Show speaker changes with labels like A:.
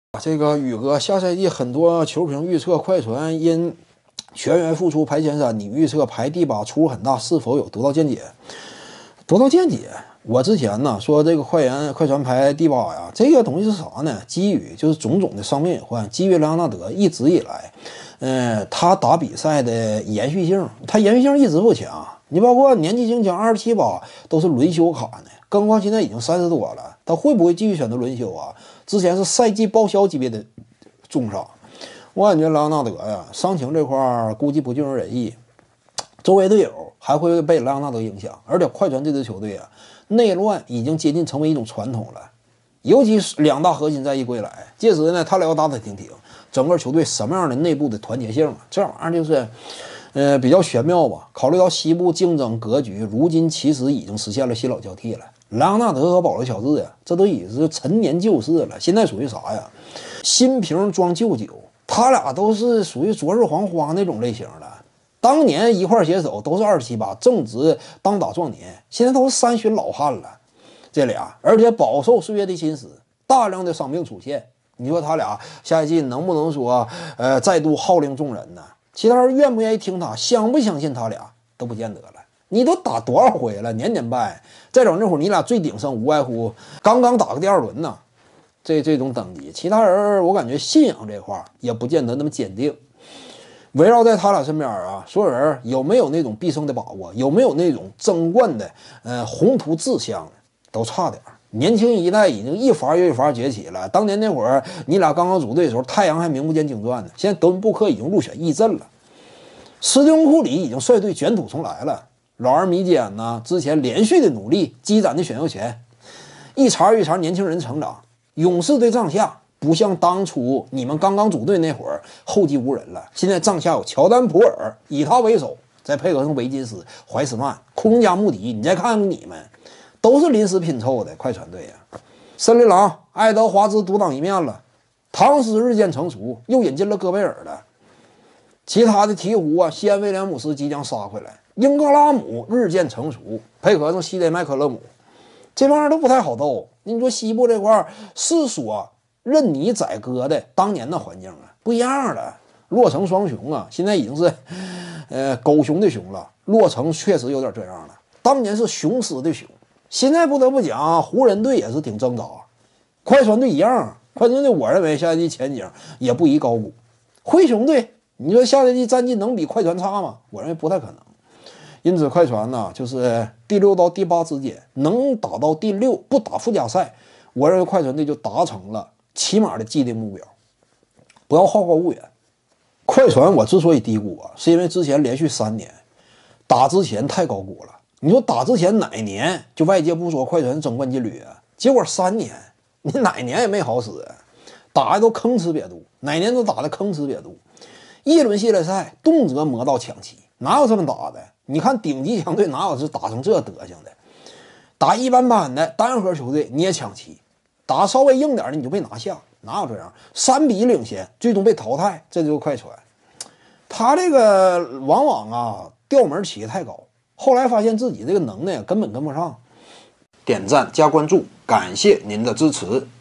A: 这个宇哥，下赛季很多球评预测快船因全员复出排前3，你预测排第8出入很大，是否有独到见解？独到见解，我之前呢说这个快船排第8呀，这个东西是啥呢？基于就是种种的伤病隐患，基于莱昂纳德一直以来，他打比赛的延续性，他延续性一直不强。你包括年纪轻强27、8都是轮休卡呢，更何况现在已经30多了，他会不会继续选择轮休啊？之前是赛季报销级别的重伤，我感觉莱昂纳德呀，伤情这块估计不尽如人意，周围队友还会被莱昂纳德影响，而且快船这支球队啊，内乱已经接近成为一种传统了，尤其是2大核心在一归来，届时呢，他俩要打打停停，整个球队什么样的内部的团结性啊，这玩意儿就是。比较玄妙吧。考虑到西部竞争格局，如今其实已经实现了新老交替了。莱昂纳德和保罗·乔治呀，这都已经是陈年旧事了。现在属于啥呀？新瓶装旧酒，他俩都是属于昨日黄花那种类型的。当年一块携手都是27、8，正值当打壮年，现在都是30老汉了。这俩，而且饱受岁月的侵蚀，大量的伤病出现。你说他俩下一季能不能说再度号令众人呢？其他人愿不愿意听他，相不相信他俩都不见得了。你都打多少回了，年年败。再整这会儿，你俩最鼎盛无外乎刚刚打个第2轮呢，这种等级。其他人我感觉信仰这块也不见得那么坚定。围绕在他俩身边啊，所有人有没有那种必胜的把握，有没有那种争冠的宏图志向，都差点。年轻一代已经一发又一发崛起了。当年那会儿，你俩刚刚组队的时候，太阳还名不见经传呢。现在德文布克已经入选一阵了，斯蒂芬库里已经率队卷土重来了。老二米简呢，之前连续的努力积攒的选秀权，一茬一茬年轻人成长。勇士队帐下不像当初你们刚刚组队那会儿后继无人了，现在帐下有乔丹、普尔，以他为首，再配合上维金斯、怀斯曼、库加穆迪，你再看看你们。都是临时拼凑的快船队呀，森林狼、爱德华兹独当一面了，唐斯日渐成熟，又引进了戈贝尔了，其他的鹈鹕啊，西安威廉姆斯即将杀回来，英格拉姆日渐成熟，配合上西德麦克勒姆，这帮人都不太好斗。你说西部这块是说任你宰割的当年的环境啊，不一样了。洛城双雄啊，现在已经是狗熊的熊了，洛城确实有点这样了，当年是雄狮的雄。现在不得不讲，湖人队也是挺挣扎，快船队一样。快船队我认为下赛季前景也不宜高估。灰熊队，你说下赛季战绩能比快船差吗？我认为不太可能。因此，快船呢，就是第6到第8之间能打到第6，不打附加赛，我认为快船队就达成了起码的既定目标。不要好高骛远。快船我之所以低估啊，是因为之前连续3年打之前太高估了。你说打之前哪年就外界不说快船争冠劲旅啊？结果3年，你哪年也没好使啊，打的都吭哧瘪肚，哪年都打的吭哧瘪肚。一轮系列赛动辄磨到抢七，哪有这么打的？你看顶级强队哪有是打成这德行的？打一般般的单核球队你也抢七，打稍微硬点的你就被拿下，哪有这样？3比1领先，最终被淘汰，这就是快船。他这个往往啊调门起得太高。后来发现自己这个能耐根本跟不上，点赞加关注，感谢您的支持。